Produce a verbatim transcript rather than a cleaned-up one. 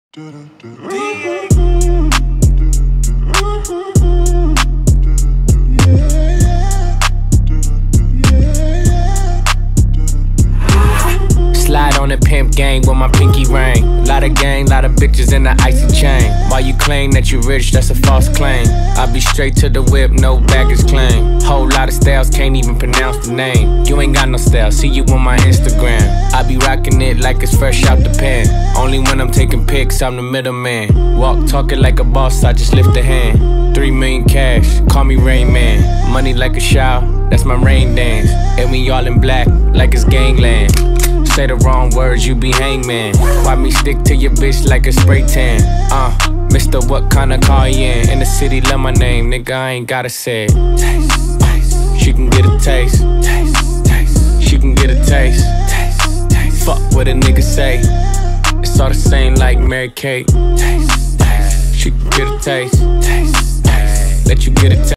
Slide on the pimp gang with my pinky ring. Lot of gang, lot of bitches in the icy chain. While you claim that you rich, that's a false claim. I be straight to the whip, no baggage claim. Whole lot of styles, can't even pronounce the name. You ain't got no style, see you on my Instagram. I be rocking it like it's fresh out the pen. Only when I'm taking pics, I'm the middleman. Walk talking like a boss, I just lift a hand. Three million cash, call me Rain Man. Money like a shower, that's my rain dance. And we all in black, like it's gangland. Say the wrong words, you be hangman. Why me stick to your bitch like a spray tan? Uh, Mister What kind of car you in? In the city, love my name, nigga, I ain't gotta say it. Taste, taste. She can get a taste. Taste, taste. She can get a taste. Taste, taste. Fuck what a nigga say. It's all the same like Mary Kate. Taste, taste. She can get a taste. Taste, taste. Let you get a taste.